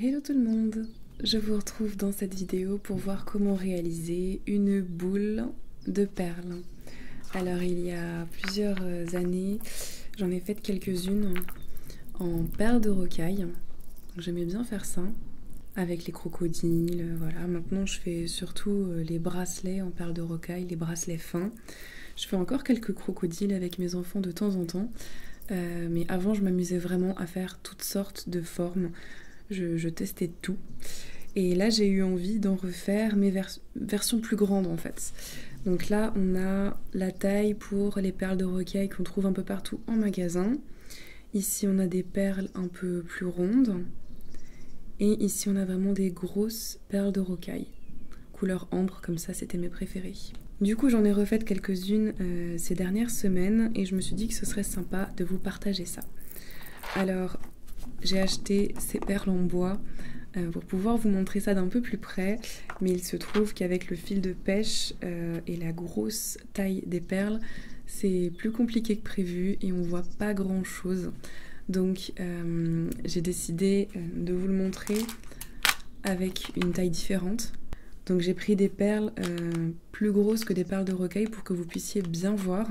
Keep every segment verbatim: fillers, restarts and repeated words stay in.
Hello tout le monde! Je vous retrouve dans cette vidéo pour voir comment réaliser une boule de perles. Alors il y a plusieurs années, j'en ai fait quelques-unes en perles de rocaille. J'aimais bien faire ça avec les crocodiles, voilà. Maintenant je fais surtout les bracelets en perles de rocaille, les bracelets fins. Je fais encore quelques crocodiles avec mes enfants de temps en temps. Euh, mais avant je m'amusais vraiment à faire toutes sortes de formes. Je, je testais tout. Et là, j'ai eu envie d'en refaire mes vers versions plus grandes, en fait. Donc là, on a la taille pour les perles de rocaille qu'on trouve un peu partout en magasin. Ici, on a des perles un peu plus rondes. Et ici, on a vraiment des grosses perles de rocaille. Couleur ambre, comme ça, c'était mes préférées. Du coup, j'en ai refait quelques-unes euh, ces dernières semaines. Et je me suis dit que ce serait sympa de vous partager ça. Alors, j'ai acheté ces perles en bois euh, pour pouvoir vous montrer ça d'un peu plus près, mais il se trouve qu'avec le fil de pêche euh, et la grosse taille des perles, c'est plus compliqué que prévu et on voit pas grand chose. Donc euh, j'ai décidé de vous le montrer avec une taille différente. Donc j'ai pris des perles euh, plus grosses que des perles de rocaille pour que vous puissiez bien voir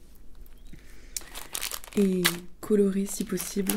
et colorer si possible.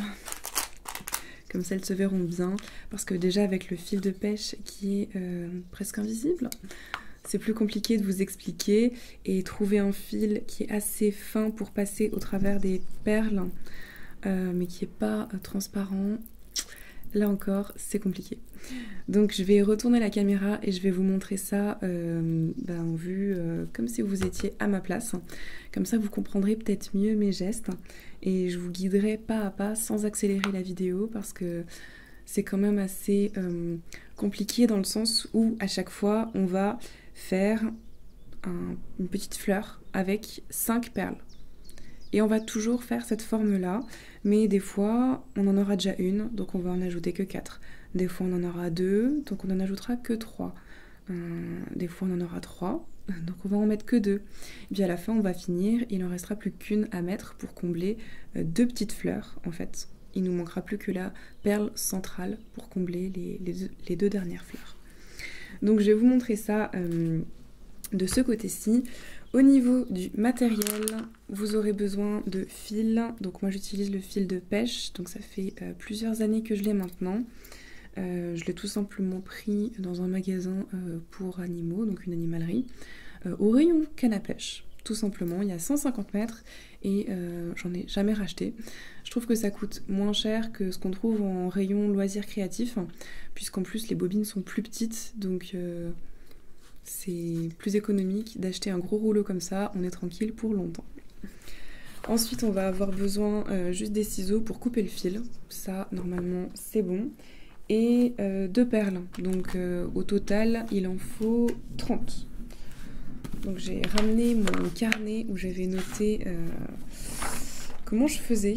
Comme ça, elles se verront bien. Parce que déjà, avec le fil de pêche qui est euh, presque invisible, c'est plus compliqué de vous expliquer. Et trouver un fil qui est assez fin pour passer au travers des perles, euh, mais qui n'est pas euh, transparent, là encore, c'est compliqué. Donc, je vais retourner la caméra et je vais vous montrer ça euh, ben, en vue, euh, comme si vous étiez à ma place. Comme ça, vous comprendrez peut-être mieux mes gestes. Et je vous guiderai pas à pas sans accélérer la vidéo parce que c'est quand même assez euh, compliqué dans le sens où à chaque fois on va faire un, une petite fleur avec cinq perles. Et on va toujours faire cette forme-là, mais des fois on en aura déjà une, donc on va en ajouter que quatre. Des fois on en aura deux, donc on en ajoutera que trois. Euh, des fois on en aura trois. Donc on va en mettre que deux. Et puis à la fin on va finir, il n'en restera plus qu'une à mettre pour combler euh, deux petites fleurs en fait. Il nous manquera plus que la perle centrale pour combler les, les, deux, les deux dernières fleurs. Donc je vais vous montrer ça euh, de ce côté-ci. Au niveau du matériel, vous aurez besoin de fil. Donc moi j'utilise le fil de pêche, donc ça fait euh, plusieurs années que je l'ai maintenant. Euh, je l'ai tout simplement pris dans un magasin euh, pour animaux, donc une animalerie, euh, au rayon canne à pêche, tout simplement. Il y a cent cinquante mètres et euh, j'en ai jamais racheté. Je trouve que ça coûte moins cher que ce qu'on trouve en rayon loisirs créatifs, puisqu'en plus les bobines sont plus petites, donc euh, c'est plus économique d'acheter un gros rouleau comme ça, on est tranquille pour longtemps. Ensuite, on va avoir besoin euh, juste des ciseaux pour couper le fil. Ça, normalement, c'est bon. Et euh, deux perles, donc euh, au total il en faut trente. Donc j'ai ramené mon carnet où j'avais noté euh, comment je faisais,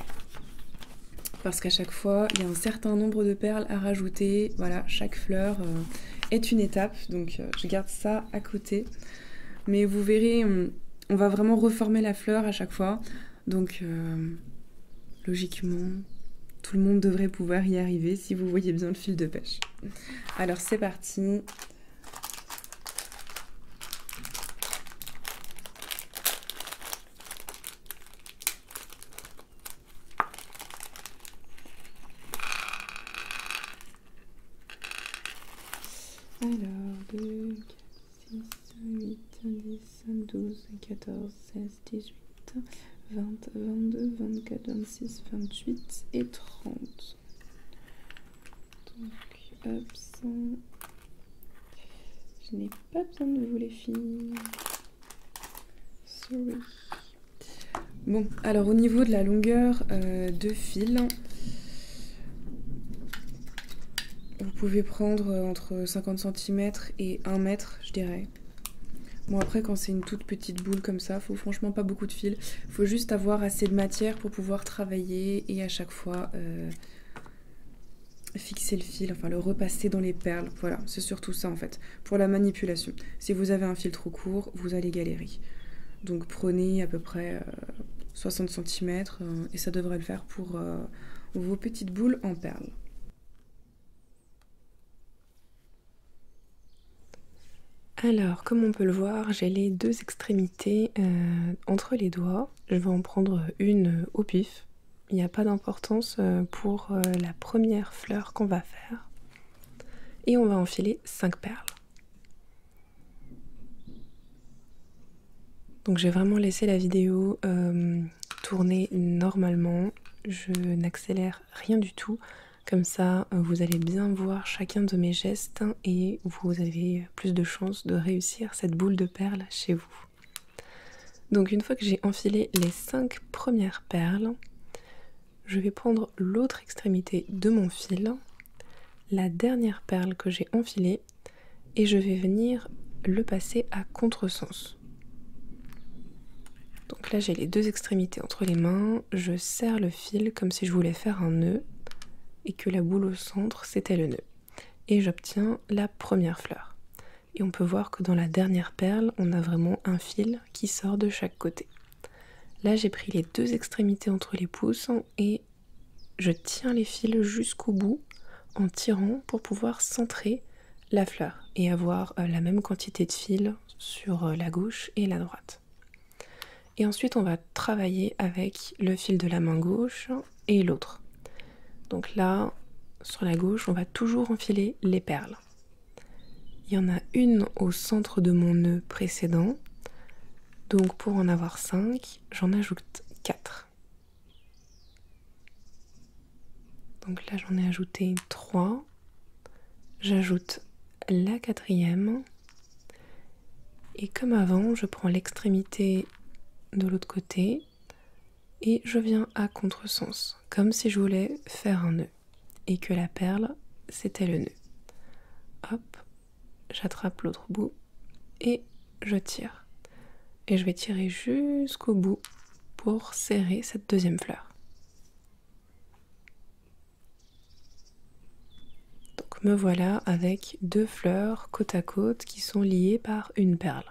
parce qu'à chaque fois il y a un certain nombre de perles à rajouter. Voilà, chaque fleur euh, est une étape, donc euh, je garde ça à côté. Mais vous verrez, on, on va vraiment reformer la fleur à chaque fois, donc euh, logiquement tout le monde devrait pouvoir y arriver si vous voyez bien le fil de pêche. Alors c'est parti. Alors, deux, quatre, six, huit, dix, douze, quatorze, seize, dix-huit, vingt, vingt-deux, vingt-quatre, vingt-six, vingt-huit et trente. Donc, hop, ça. Je n'ai pas besoin de vous les filles. Sorry. Bon, alors au niveau de la longueur euh, de fil, vous pouvez prendre entre cinquante centimètres et un mètre, je dirais. Bon, après, quand c'est une toute petite boule comme ça, faut franchement pas beaucoup de fil. Faut juste avoir assez de matière pour pouvoir travailler et à chaque fois euh, fixer le fil, enfin le repasser dans les perles. Voilà, c'est surtout ça en fait, pour la manipulation. Si vous avez un fil trop court, vous allez galérer. Donc prenez à peu près euh, soixante centimètres euh, et ça devrait le faire pour euh, vos petites boules en perles. Alors, comme on peut le voir, j'ai les deux extrémités euh, entre les doigts. Je vais en prendre une au pif. Il n'y a pas d'importance pour euh, la première fleur qu'on va faire. Et on va enfiler cinq perles. Donc j'ai vraiment laissé la vidéo euh, tourner normalement. Je n'accélère rien du tout. Comme ça, vous allez bien voir chacun de mes gestes et vous avez plus de chances de réussir cette boule de perles chez vous. Donc une fois que j'ai enfilé les cinq premières perles, je vais prendre l'autre extrémité de mon fil, la dernière perle que j'ai enfilée, et je vais venir le passer à contresens. Donc là j'ai les deux extrémités entre les mains, je serre le fil comme si je voulais faire un nœud, et que la boule au centre c'était le nœud. Et j'obtiens la première fleur. Et on peut voir que dans la dernière perle, on a vraiment un fil qui sort de chaque côté. Là j'ai pris les deux extrémités entre les pouces et je tiens les fils jusqu'au bout en tirant pour pouvoir centrer la fleur et avoir la même quantité de fils sur la gauche et la droite. Et ensuite on va travailler avec le fil de la main gauche et l'autre. Donc là, sur la gauche, on va toujours enfiler les perles. Il y en a une au centre de mon nœud précédent. Donc pour en avoir cinq, j'en ajoute quatre. Donc là, j'en ai ajouté trois. J'ajoute la quatrième. Et comme avant, je prends l'extrémité de l'autre côté et je viens à contresens, comme si je voulais faire un nœud et que la perle c'était le nœud. Hop, j'attrape l'autre bout et je tire. Et je vais tirer jusqu'au bout pour serrer cette deuxième fleur. Donc me voilà avec deux fleurs côte à côte qui sont liées par une perle.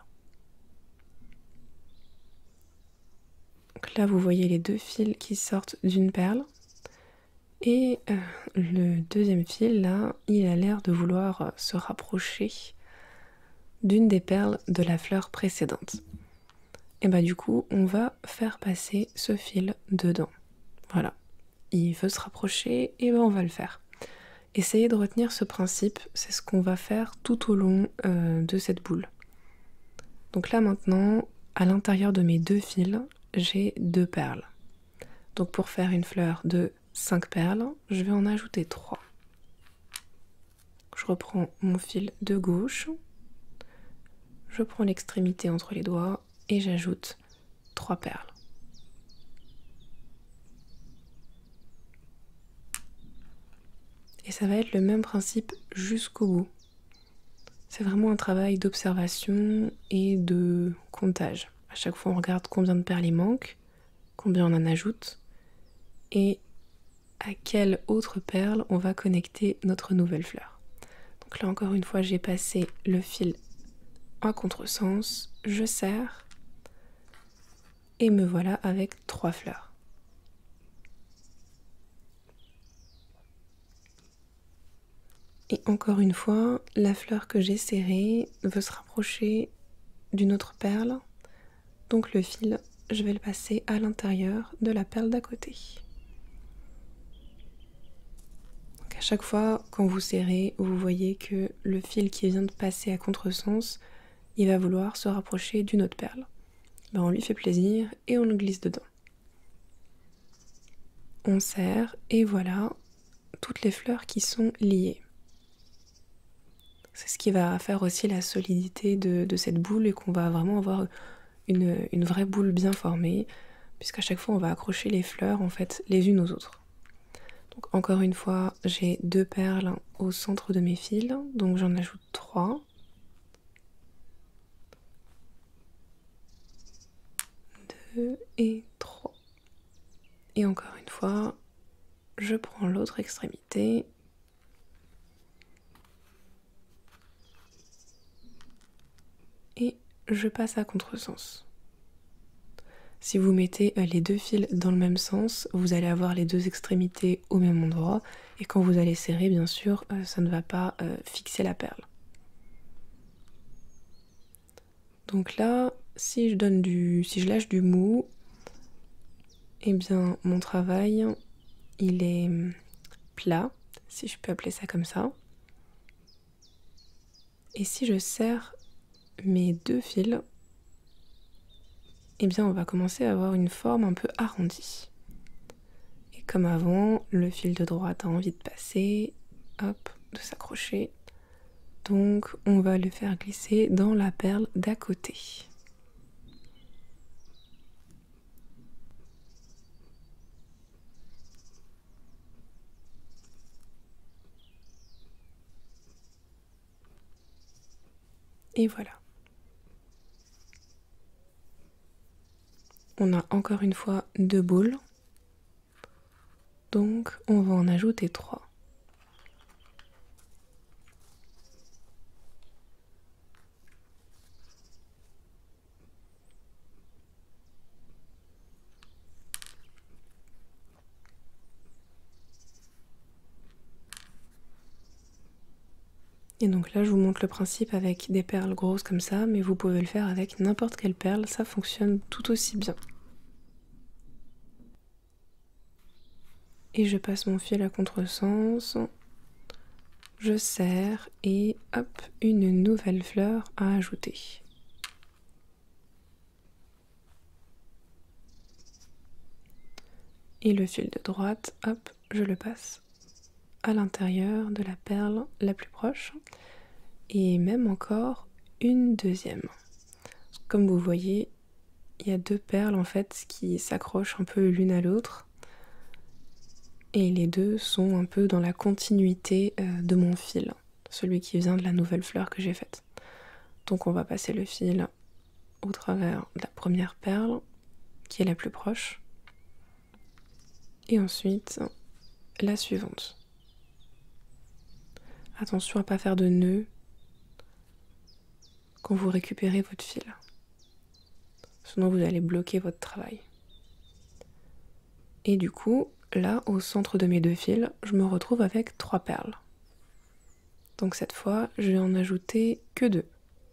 Donc là vous voyez les deux fils qui sortent d'une perle. Et euh, le deuxième fil, là, il a l'air de vouloir euh, se rapprocher d'une des perles de la fleur précédente. Et bah du coup, on va faire passer ce fil dedans. Voilà. Il veut se rapprocher, et ben on va le faire. Essayez de retenir ce principe, c'est ce qu'on va faire tout au long euh, de cette boule. Donc là maintenant, à l'intérieur de mes deux fils, j'ai deux perles. Donc pour faire une fleur de cinq perles, je vais en ajouter trois. Je reprends mon fil de gauche, je prends l'extrémité entre les doigts et j'ajoute trois perles. Et ça va être le même principe jusqu'au bout. C'est vraiment un travail d'observation et de comptage. À chaque fois on regarde combien de perles il manque, combien on en ajoute et à quelle autre perle on va connecter notre nouvelle fleur. Donc là encore une fois j'ai passé le fil à contresens, je serre et me voilà avec trois fleurs. Et encore une fois, la fleur que j'ai serrée veut se rapprocher d'une autre perle, donc le fil, je vais le passer à l'intérieur de la perle d'à côté. Donc à chaque fois, quand vous serrez, vous voyez que le fil qui vient de passer à contresens, il va vouloir se rapprocher d'une autre perle. Ben, on lui fait plaisir et on le glisse dedans. On serre et voilà toutes les fleurs qui sont liées. C'est ce qui va faire aussi la solidité de, de cette boule et qu'on va vraiment avoir une, une vraie boule bien formée, puisqu'à chaque fois on va accrocher les fleurs en fait les unes aux autres. Donc encore une fois, j'ai deux perles au centre de mes fils, donc j'en ajoute trois. Deux et trois. Et encore une fois, je prends l'autre extrémité. Et je passe à contresens. Si vous mettez les deux fils dans le même sens, vous allez avoir les deux extrémités au même endroit et quand vous allez serrer, bien sûr, ça ne va pas fixer la perle. Donc là, si je donne du, si je lâche du mou, eh bien mon travail, il est plat, si je peux appeler ça comme ça. Et si je serre mes deux fils, eh bien on va commencer à avoir une forme un peu arrondie. Et comme avant, le fil de droite a envie de passer, hop, de s'accrocher. Donc on va le faire glisser dans la perle d'à côté. Et voilà. On a encore une fois deux boules. Donc on va en ajouter trois. Et donc là, je vous montre le principe avec des perles grosses comme ça, mais vous pouvez le faire avec n'importe quelle perle, ça fonctionne tout aussi bien. Et je passe mon fil à contresens, je serre et hop, une nouvelle fleur à ajouter. Et le fil de droite, hop, je le passe à l'intérieur de la perle la plus proche et même encore une deuxième. Comme vous voyez, il y a deux perles en fait qui s'accrochent un peu l'une à l'autre et les deux sont un peu dans la continuité de mon fil, celui qui vient de la nouvelle fleur que j'ai faite. Donc on va passer le fil au travers de la première perle qui est la plus proche et ensuite la suivante. Attention à ne pas faire de nœud quand vous récupérez votre fil. Sinon vous allez bloquer votre travail. Et du coup, là, au centre de mes deux fils, je me retrouve avec trois perles. Donc cette fois, je vais en ajouter que deux.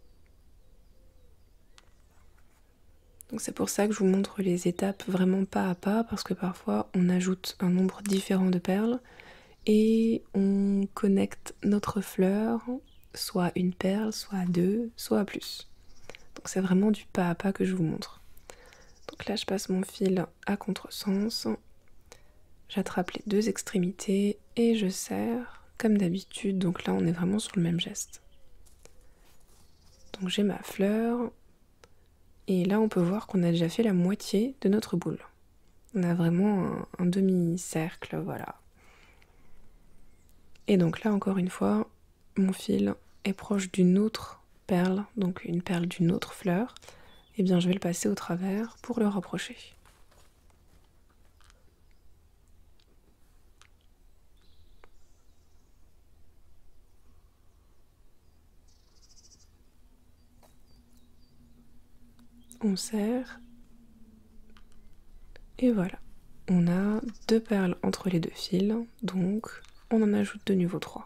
Donc c'est pour ça que je vous montre les étapes vraiment pas à pas, parce que parfois on ajoute un nombre différent de perles et on connecte notre fleur, soit une perle, soit à deux, soit à plus. Donc c'est vraiment du pas à pas que je vous montre. Donc là je passe mon fil à contresens, j'attrape les deux extrémités et je serre comme d'habitude, donc là on est vraiment sur le même geste. Donc j'ai ma fleur, et là on peut voir qu'on a déjà fait la moitié de notre boule. On a vraiment un, un demi-cercle, voilà. Et donc là encore une fois, mon fil est proche d'une autre perle, donc une perle d'une autre fleur, et bien je vais le passer au travers pour le rapprocher. On serre, et voilà. On a deux perles entre les deux fils, donc on en ajoute de nouveau trois.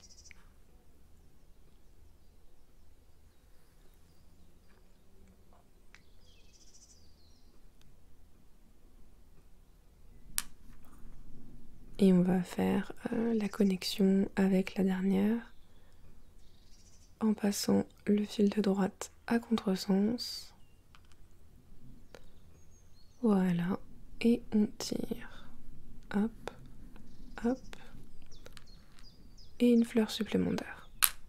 Et on va faire euh, la connexion avec la dernière en passant le fil de droite à contresens. Voilà, et on tire. Hop, hop. Et une fleur supplémentaire.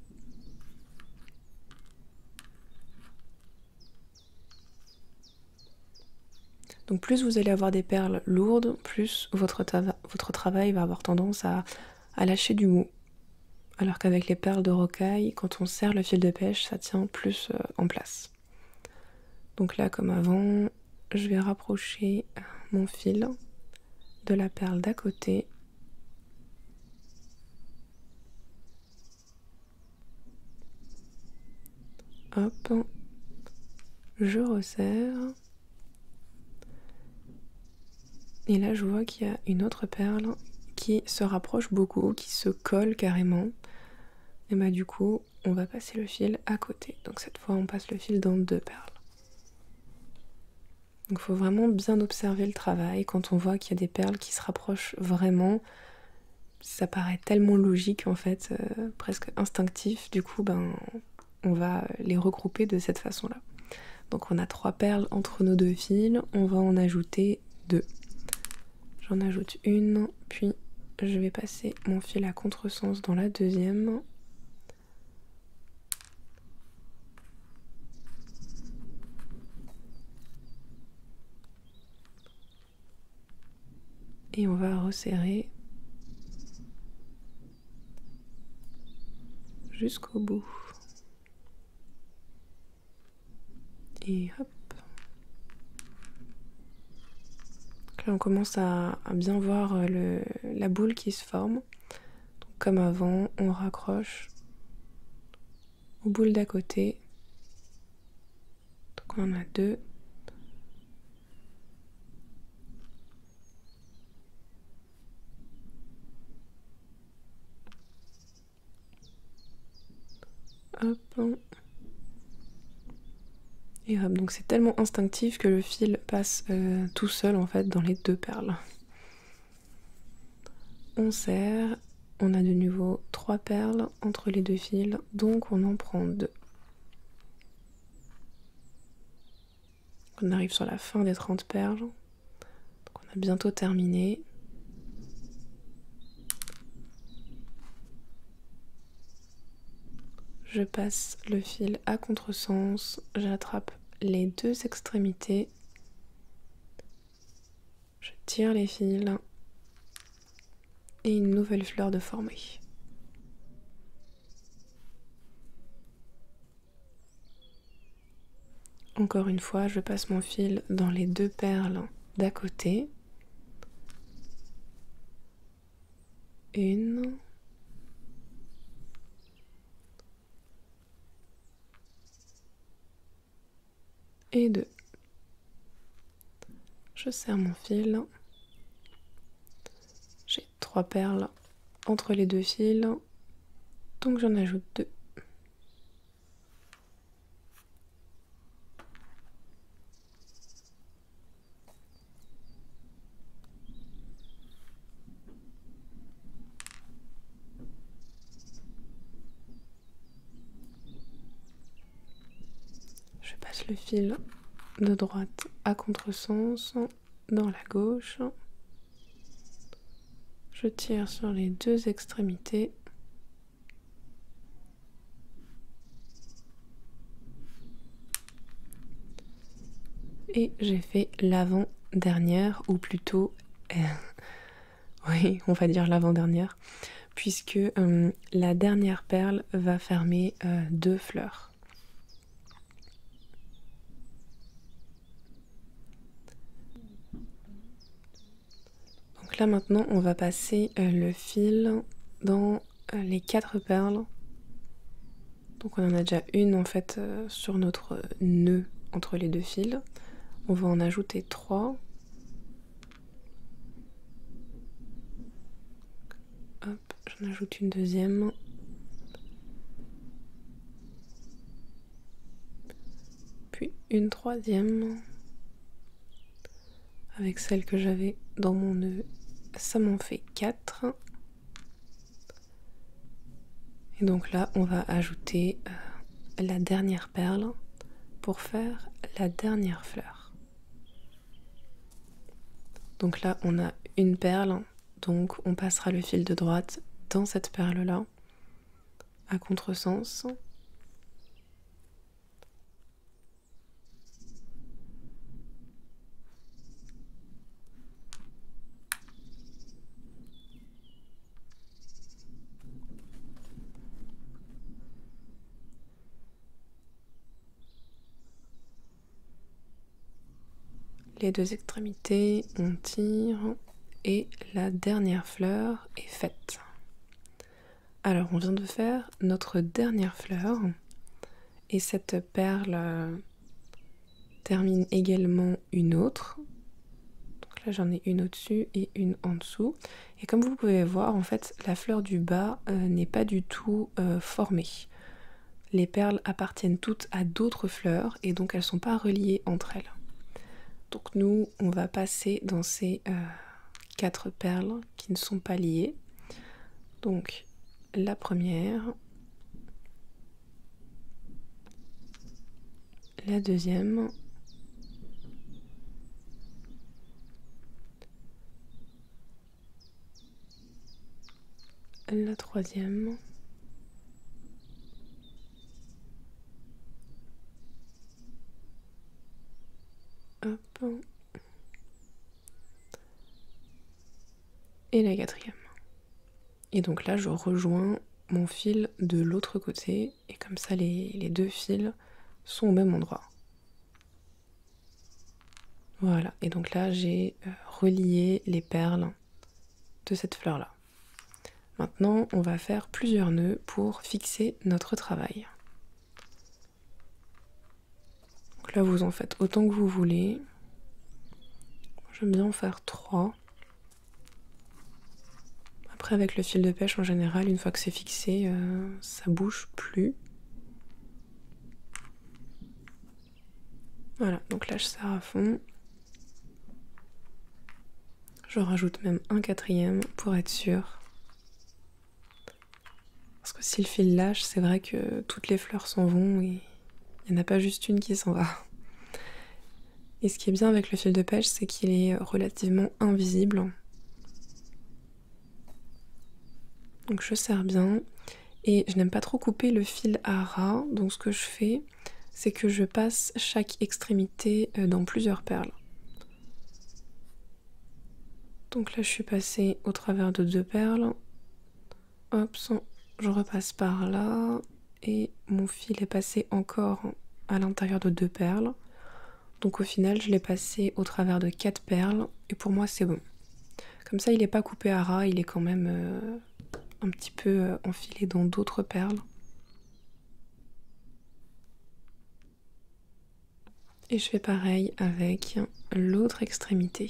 Donc plus vous allez avoir des perles lourdes, plus votre, votre travail va avoir tendance à, à lâcher du mou. Alors qu'avec les perles de rocaille, quand on serre le fil de pêche, ça tient plus euh, en place. Donc là, comme avant, je vais rapprocher mon fil de la perle d'à côté. Hop, je resserre. Et là, je vois qu'il y a une autre perle qui se rapproche beaucoup, qui se colle carrément. Et bah du coup, on va passer le fil à côté. Donc cette fois, on passe le fil dans deux perles. Donc il faut vraiment bien observer le travail. Quand on voit qu'il y a des perles qui se rapprochent vraiment, ça paraît tellement logique en fait, euh, presque instinctif. Du coup, ben, on va les regrouper de cette façon-là. Donc on a trois perles entre nos deux fils, on va en ajouter deux. J'en ajoute une, puis je vais passer mon fil à contresens dans la deuxième. Et on va resserrer jusqu'au bout. Et hop. Donc là on commence à, à bien voir le, la boule qui se forme. Donc comme avant, on raccroche aux boules d'à côté. Donc on en a deux. Hop. Et hop, donc c'est tellement instinctif que le fil passe euh, tout seul en fait dans les deux perles. On serre, on a de nouveau trois perles entre les deux fils, donc on en prend deux. On arrive sur la fin des trente perles, donc on a bientôt terminé. Je passe le fil à contresens, j'attrape les deux extrémités, je tire les fils et une nouvelle fleur de former. Encore une fois, je passe mon fil dans les deux perles d'à côté. Une. Et deux. Je serre mon fil. J'ai trois perles entre les deux fils, donc j'en ajoute deux. Je passe le fil de droite à contresens dans la gauche. Je tire sur les deux extrémités. Et j'ai fait l'avant-dernière, ou plutôt, euh, oui, on va dire l'avant-dernière, puisque euh, la dernière perle va fermer euh, deux fleurs. Donc là maintenant, on va passer euh, le fil dans euh, les quatre perles. Donc on en a déjà une en fait euh, sur notre nœud entre les deux fils. On va en ajouter trois. Hop, j'en ajoute une deuxième. Puis une troisième. Avec celle que j'avais dans mon nœud, ça m'en fait quatre. Et donc là, on va ajouter euh, la dernière perle pour faire la dernière fleur. Donc là, on a une perle, donc on passera le fil de droite dans cette perle-là, à contresens. Les deux extrémités, on tire et la dernière fleur est faite. Alors on vient de faire notre dernière fleur et cette perle euh, termine également une autre. Donc là j'en ai une au-dessus et une en dessous. Et comme vous pouvez voir, en fait la fleur du bas euh, n'est pas du tout euh, formée. les perles appartiennent toutes à d'autres fleurs et donc elles ne sont pas reliées entre elles. Donc nous, on va passer dans ces euh, quatre perles qui ne sont pas liées. Donc la première, la deuxième, la troisième, hop, et la quatrième. Et donc là, je rejoins mon fil de l'autre côté, et comme ça, les, les deux fils sont au même endroit. Voilà, et donc là, j'ai euh, relié les perles de cette fleur-là. Maintenant, on va faire plusieurs nœuds pour fixer notre travail. Donc là, vous en faites autant que vous voulez. J'aime bien en faire trois. Après, avec le fil de pêche, en général, une fois que c'est fixé, euh, ça bouge plus. Voilà, donc là, je serre à fond. Je rajoute même un quatrième pour être sûr. Parce que si le fil lâche, c'est vrai que toutes les fleurs s'en vont et il n'y en a pas juste une qui s'en va. Et ce qui est bien avec le fil de pêche, c'est qu'il est relativement invisible. Donc je serre bien. Et je n'aime pas trop couper le fil à ras. Donc ce que je fais, c'est que je passe chaque extrémité dans plusieurs perles. Donc là, je suis passée au travers de deux perles. Hop, je repasse par là. Et mon fil est passé encore à l'intérieur de deux perles. Donc au final, je l'ai passé au travers de quatre perles. Et pour moi, c'est bon. Comme ça, il n'est pas coupé à ras. Il est quand même euh, un petit peu euh, enfilé dans d'autres perles. Et je fais pareil avec l'autre extrémité.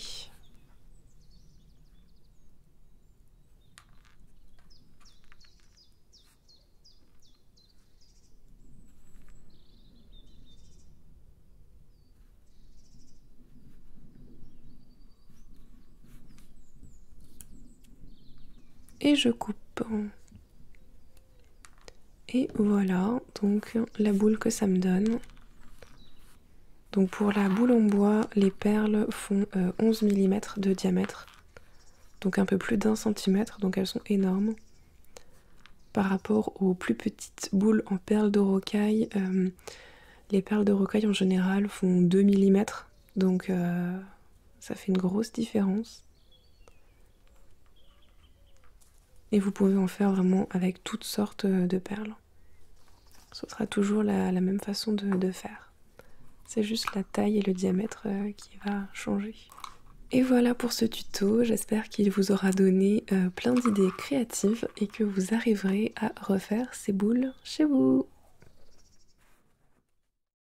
Et je coupe. Et voilà donc la boule que ça me donne. Donc pour la boule en bois, les perles font euh, onze millimètres de diamètre. Donc un peu plus d'un centimètre, donc elles sont énormes. Par rapport aux plus petites boules en perles de rocaille, euh, les perles de rocaille en général font deux millimètres. Donc euh, ça fait une grosse différence. Et vous pouvez en faire vraiment avec toutes sortes de perles. Ce sera toujours la, la même façon de, de faire. C'est juste la taille et le diamètre euh, qui va changer. Et voilà pour ce tuto, j'espère qu'il vous aura donné euh, plein d'idées créatives et que vous arriverez à refaire ces boules chez vous.